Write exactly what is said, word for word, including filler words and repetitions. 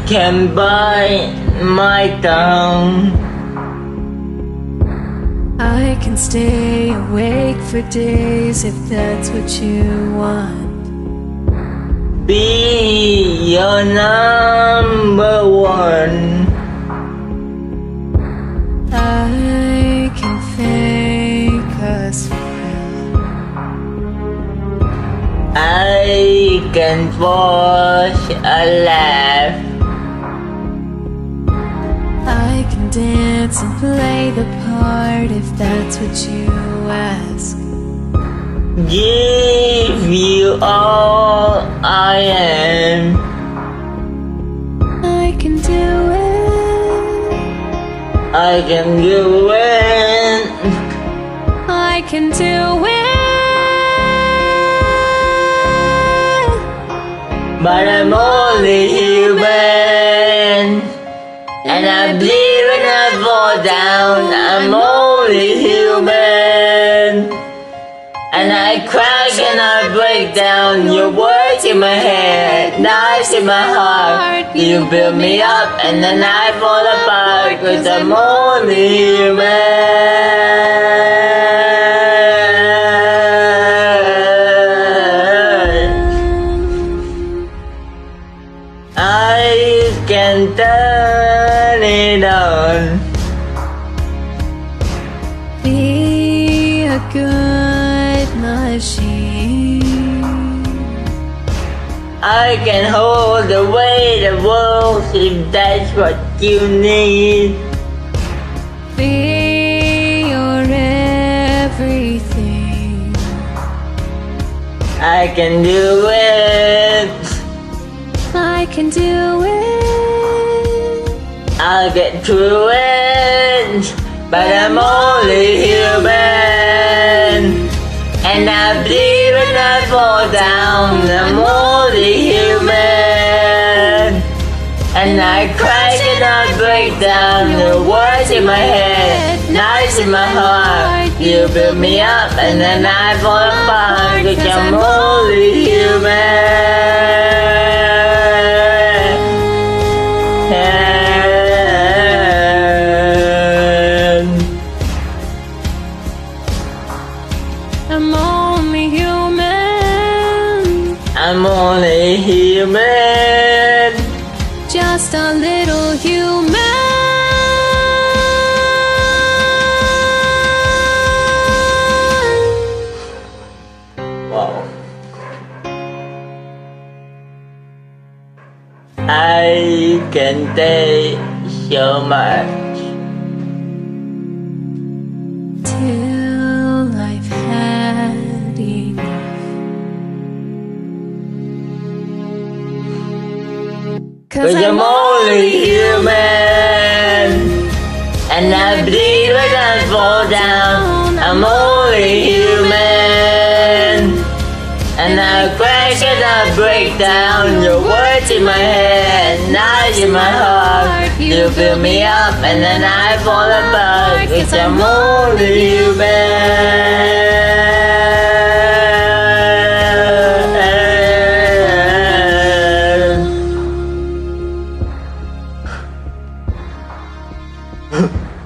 can bite my tongue. I can stay awake for days if that's what you want. Be your number one. I can fake us friends. I can force a laugh. I can dance and play the part if that's what you ask. Give you all I am. I can do it. I can do it. I can do it. But I'm only human, and I bleed when I fall down. I'm only human, and I crack and I break down. Your words in my head, knives in my heart. You build me up and then I fall apart, 'cause I'm only human. I can turn it on. Be a good machine. I can hold the weight of world if that's what you need. Be your everything. I can do it. I can do it. I'll get through it. But I'm only human, and I bleed when I fall down. I'm only human, and I crack and I break down. The words in my head, knives in my heart. You build me up and then I fall apart, 'cause I'm only human. I'm only human. I'm only human. Just a little human. Wow. I can take so much Till I've had enough. 'Cause I'm only human, and I bleed when I fall down. I'm only human, and I crash and I break down. Your words in my head, knives in my heart. You fill me up and then I fall apart, 'cause I'm only human. Huh.